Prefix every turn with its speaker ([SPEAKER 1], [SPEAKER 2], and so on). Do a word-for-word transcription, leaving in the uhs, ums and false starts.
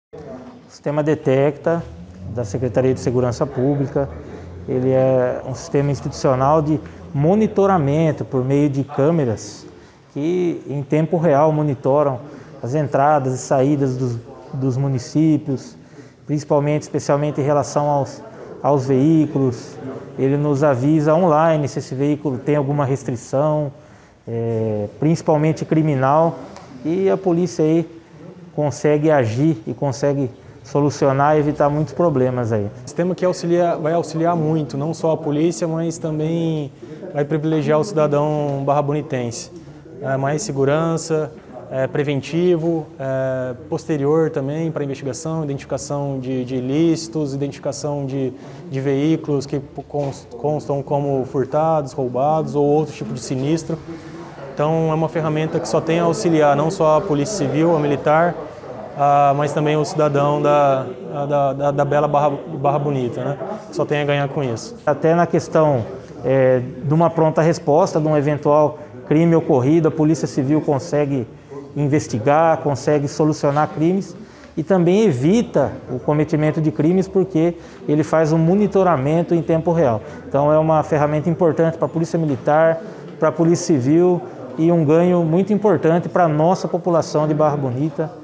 [SPEAKER 1] O sistema Detecta, da Secretaria de Segurança Pública, ele é um sistema institucional de monitoramento por meio de câmeras que em tempo real monitoram as entradas e saídas dos, dos municípios, principalmente, especialmente em relação aos, aos veículos. Ele nos avisa online se esse veículo tem alguma restrição, é, principalmente criminal, e a polícia aí consegue agir e consegue solucionar e evitar muitos problemas aí.
[SPEAKER 2] Um sistema que auxilia, vai auxiliar muito, não só a polícia, mas também vai privilegiar o cidadão barra-bonitense. É, mais segurança, é, preventivo, é, posterior também para investigação, identificação de, de ilícitos, identificação de, de veículos que constam como furtados, roubados ou outro tipo de sinistro. Então é uma ferramenta que só tem a auxiliar não só a polícia civil, a militar, a, mas também o cidadão da, da, da, da bela Barra, Barra Bonita, né? Só tem a ganhar com isso.
[SPEAKER 1] Até na questão é, de uma pronta resposta, de um eventual crime ocorrido, a Polícia Civil consegue investigar, consegue solucionar crimes e também evita o cometimento de crimes porque ele faz um monitoramento em tempo real. Então é uma ferramenta importante para a Polícia Militar, para a Polícia Civil e um ganho muito importante para a nossa população de Barra Bonita.